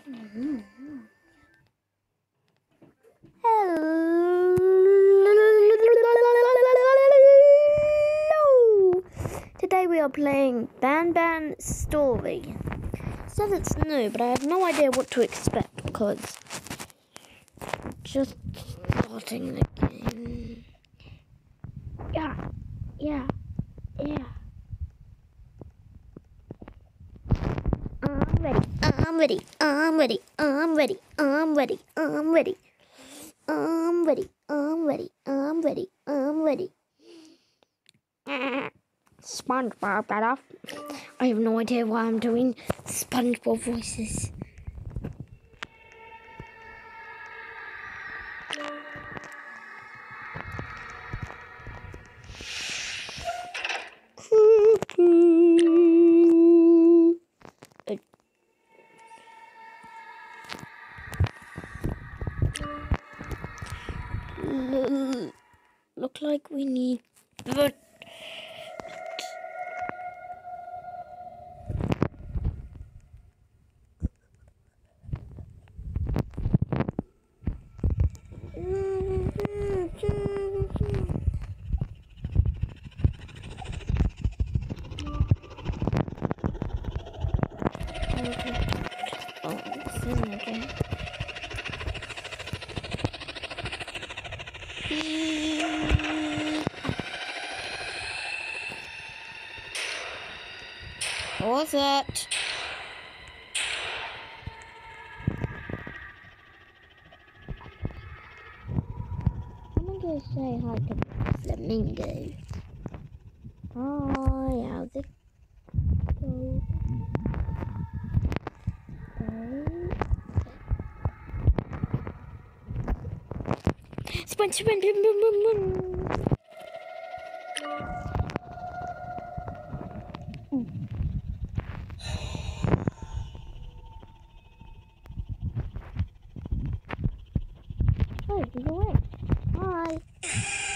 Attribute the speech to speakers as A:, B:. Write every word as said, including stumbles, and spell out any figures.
A: Hello! Today we are playing Ban Ban Story. So it's new, but I have no idea what to expect because just starting the game. Yeah, yeah, yeah. I'm ready, I'm ready, I'm ready, I'm ready, I'm ready, I'm ready. I'm ready, I'm ready, I'm ready, I'm ready. SpongeBob got off. I have no idea why I'm doing SpongeBob voices. Look like we need the What's that? I'm gonna say hi to Flamingo. Hi, how's it go? Spin, spin, spin, spin, spin, spin. Oh, he's away. Hi.